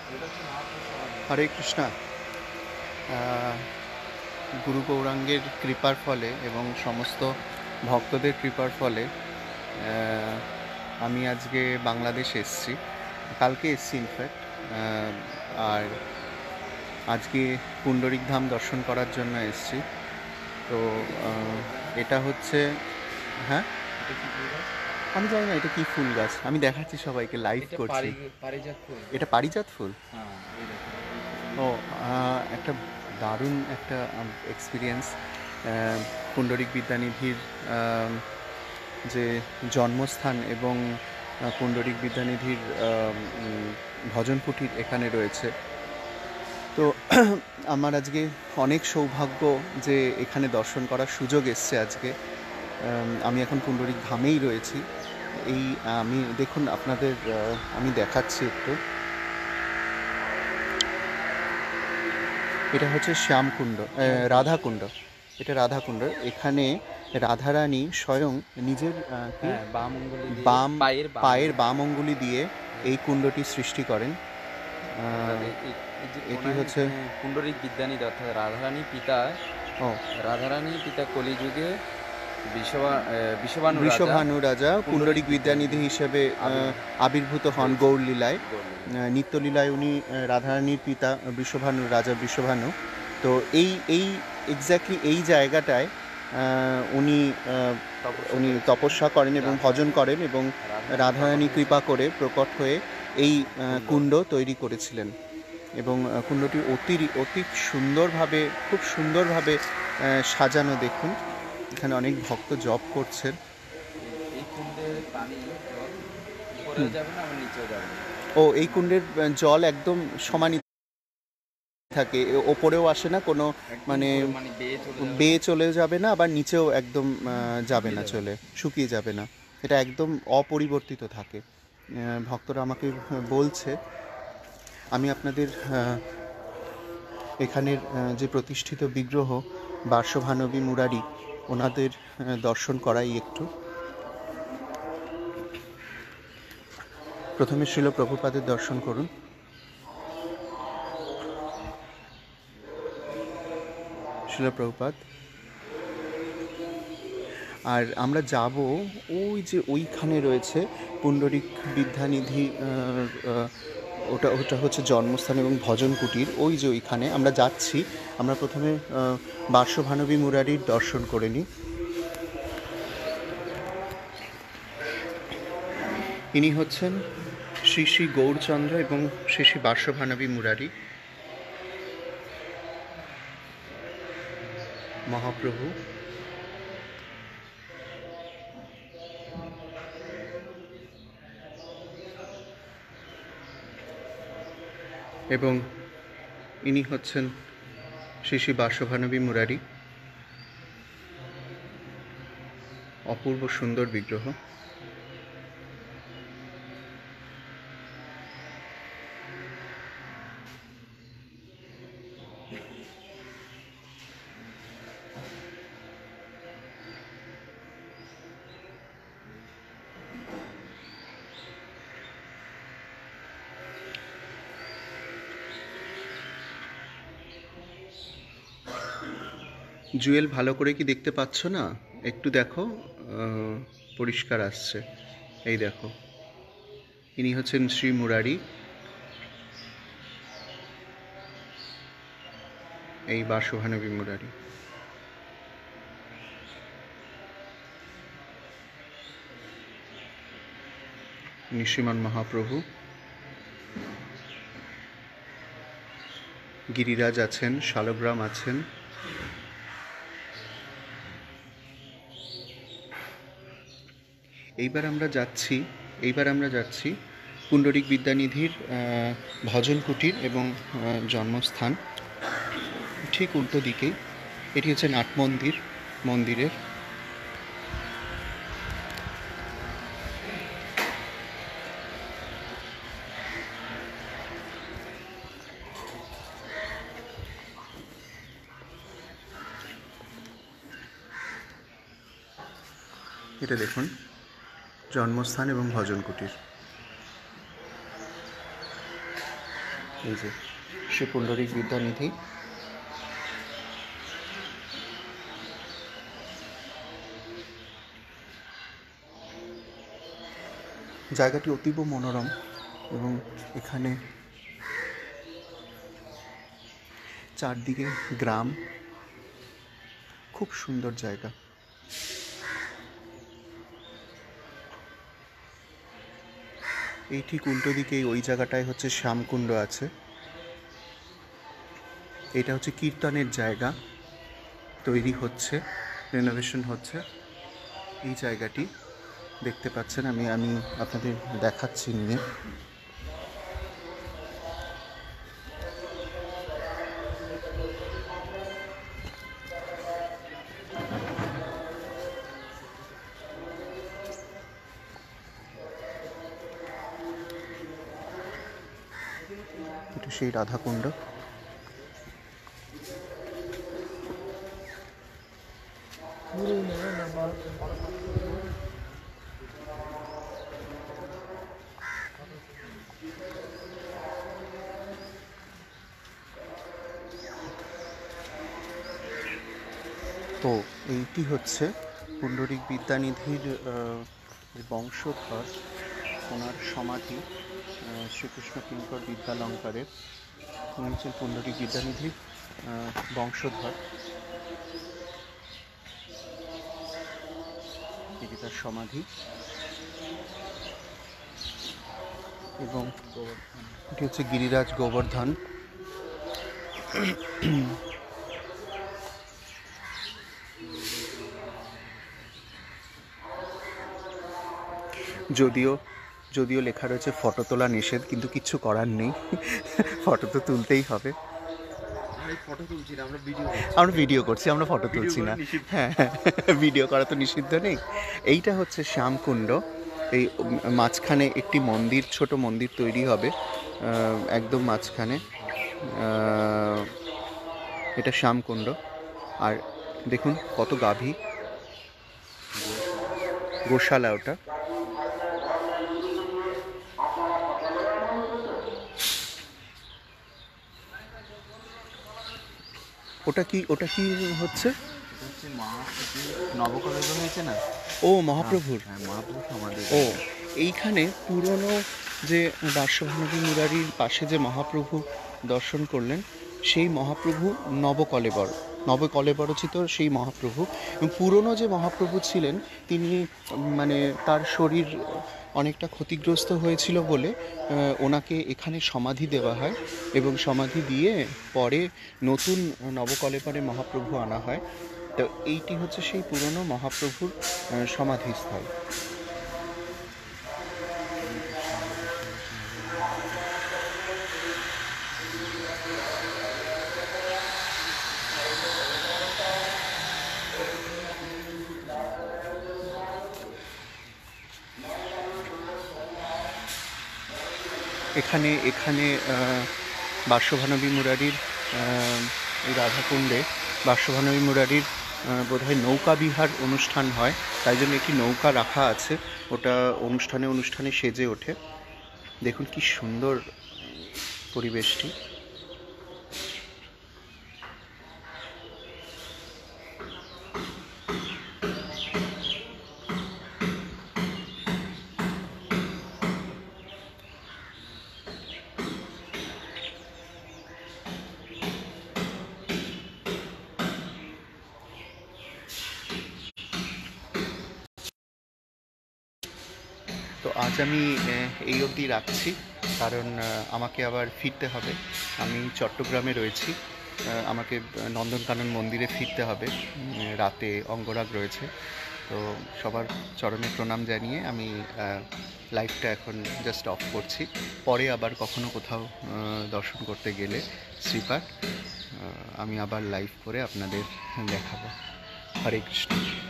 হরে কৃষ্ণা। গুরু গৌরাঙ্গের কৃপার ফলে এবং সমস্ত ভক্তদের কৃপার ফলে আমি আজকে বাংলাদেশ এসেছি, কালকে এসেছি ইনফ্যাক্ট। আর আজকে পুণ্ডরিক ধাম দর্শন করার জন্য এসেছি। তো এটা হচ্ছে, হ্যাঁ আমি জানি না এটা কি ফুল গাছ, আমি দেখাচ্ছি সবাইকে, লাইভ করছি। এটা পারিজাত ফুল। ও, একটা দারুণ একটা এক্সপিরিয়েন্স। পুণ্ডরিক বিদ্যানিধির যে জন্মস্থান এবং পুণ্ডরিক বিদ্যানিধির ভজন কুটির এখানে রয়েছে। তো আমার আজকে অনেক সৌভাগ্য যে এখানে দর্শন করার সুযোগ এসছে আজকে। আমি এখন পুণ্ডরিক ধামেই রয়েছি। এই আমি দেখুন আপনাদের আমি দেখাচ্ছি একটু। এটা হচ্ছে শ্যামকুণ্ড, রাধাকুণ্ড। এটা রাধাকুণ্ড। এখানে রাধারানী স্বয়ং নিজের বাম পায়ের বাম অঙ্গুলি দিয়ে এই কুণ্ডটি সৃষ্টি করেন। এটি হচ্ছে পুণ্ডরিক বিদ্যানিধি অর্থাৎ রাধারানী পিতা কলিযুগে বৃষভানু রাজা পুণ্ডরিক বিদ্যানিধি হিসেবে আবির্ভূত হন গৌরলীলায়। নিত্যলীলায় উনি রাধারানীর পিতা বৃষভানু, রাজা বৃষভানু। তো এই এক্স্যাক্টলি এই জায়গাটায় উনি তপস্যা করেন এবং ভজন করেন এবং রাধারানী কৃপা করে প্রকট হয়ে এই কুণ্ড তৈরি করেছিলেন। এবং কুণ্ডটি অতি সুন্দরভাবে, খুব সুন্দরভাবে সাজানো। দেখুন এখানে অনেক ভক্ত জপ করছেন। এই কুণ্ডের জল একদম সমানই থাকে, ওপরেও আসে না, কোনো মানে বেয়ে চলে যাবে না, আবার নিচেও একদম যাবে না, চলে শুকিয়ে যাবে না, এটা একদম অপরিবর্তিত থাকে। ভক্তরা আমাকে বলছে। আমি আপনাদের এখানের যে প্রতিষ্ঠিত বিগ্রহ বার্ষভানবী মুরারি, ওনাদের দর্শন করাই একটু। প্রথমে শ্রীল প্রভুপাদের দর্শন করুন। শ্রীল প্রভুপাদ। আর আমরা যাব ওই যে ওইখানে রয়েছে পুণ্ডরিক বিদ্যানিধি, ওটা হচ্ছে জন্মস্থান এবং ভজন কুটির। ওই যে ওইখানে আমরা যাচ্ছি। আমরা প্রথমে বার্ষভানবী মুরারির দর্শন করে নিই। ইনি হচ্ছেন শ্রী শ্রী গৌরচন্দ্র এবং শ্রী শ্রী বার্ষভানবী মুরারি মহাপ্রভু। এবং ইনি হচ্ছেন শ্রী শ্রী বার্ষভানবী মুরারি। অপূর্ব সুন্দর বিগ্রহ। জুয়েল, ভালো করে কি দেখতে পাচ্ছ না? একটু দেখো, পরিষ্কার আসছে। এই দেখো, ইনি হচ্ছেন শ্রী মুরারি। এই বার্ষভানবী মুরারি। ইনি শ্রীমান মহাপ্রভু। গিরিরাজ আছেন, শালগ্রাম আছেন। এইবার আমরা যাচ্ছি পুণ্ডরিক বিদ্যানিধির ভজন কুটির এবং জন্মস্থান। ঠিক উল্টো দিকেই এটি হচ্ছে নাট মন্দিরের এটা দেখুন জন্মস্থান এবং ভজন কুটির। এই যে শ্রী পুণ্ডরিক বিদ্যানিধি। জায়গাটি অতীব মনোরম এবং এখানে চারদিকে গ্রাম, খুব সুন্দর জায়গা। এই ঠিক উল্টো দিকে ওই জায়গাটায় হচ্ছে শ্যামকুণ্ড আছে। এটা হচ্ছে কীর্তনের জায়গা, তৈরি হচ্ছে, রেনোভেশন হচ্ছে। এই জায়গাটি দেখতে পাচ্ছেন, আমি আপনাদের দেখাচ্ছি নিয়ে। এটা সেই রাধাকুণ্ড। তো এইটি হচ্ছে পুণ্ডরিক বিদ্যানিধির বংশধর, ওনার সমাধি, শ্রীকৃষ্ণ কিঙ্কর বিদ্যালঙ্কারের। উনি হচ্ছেন পুণ্ডরিক বিদ্যানিধির বংশধর। এটি তার সমাধি এবং এটি হচ্ছে গিরিরাজ গোবর্ধন। যদিও লেখা রয়েছে ফটো তোলা নিষেধ, কিন্তু কিচ্ছু করার নেই, ফটো তো তুলতেই হবে। আমরা ভিডিও করছি, আমরা ফটো তুলছি না। হ্যাঁ, ভিডিও করা তো নিষিদ্ধ নেই। এইটা হচ্ছে শ্যামকুণ্ড। এই মাঝখানে একটি মন্দির, ছোট মন্দির তৈরি হবে একদম মাঝখানে। এটা শ্যামকুণ্ড। আর দেখুন কত গাভী, গোশালা ওটা। ওটা কি হচ্ছে? নবকলেবর হয়েছে না? ও মহাপ্রভুর। হ্যাঁ, মহাপ্রভু সমাধি। ও এইখানে পুরনো যে দার্শভানবী মুরারির পাশে যে মহাপ্রভু দর্শন করলেন, সেই মহাপ্রভু নবকলেবরচিত সেই মহাপ্রভু। এবং পুরনো যে মহাপ্রভু ছিলেন, তিনি মানে তার শরীর অনেকটা ক্ষতিগ্রস্ত হয়েছিল বলে ওনাকে এখানে সমাধি দেওয়া হয়, এবং সমাধি দিয়ে পরে নতুন নবকলেবরে মহাপ্রভু আনা হয়। তো এইটি হচ্ছে সেই পুরনো মহাপ্রভুর সমাধিস্থল। এখানে বার্ষভানবী মুরারির এই রাধাকুণ্ডে বার্ষভানবী মুরারির বোধহয় নৌকা বিহার অনুষ্ঠান হয়, তাই জন্য একটি নৌকা রাখা আছে। ওটা অনুষ্ঠানে সেজে ওঠে। দেখুন কি সুন্দর পরিবেশটি। তো আজ আমি এই অবধি রাখছি, কারণ আমাকে আবার ফিরতে হবে। আমি চট্টগ্রামে রয়েছি, আমাকে নন্দনকানন মন্দিরে ফিরতে হবে, রাতে অঙ্গরাগ রয়েছে। তো সবার চরণে প্রণাম জানিয়ে আমি লাইভটা এখন জাস্ট অফ করছি। পরে আবার কখনো কোথাও দর্শন করতে গেলে শ্রীপাঠ আমি আবার লাইভ করে আপনাদের দেখাবো। হরে কৃষ্ণ।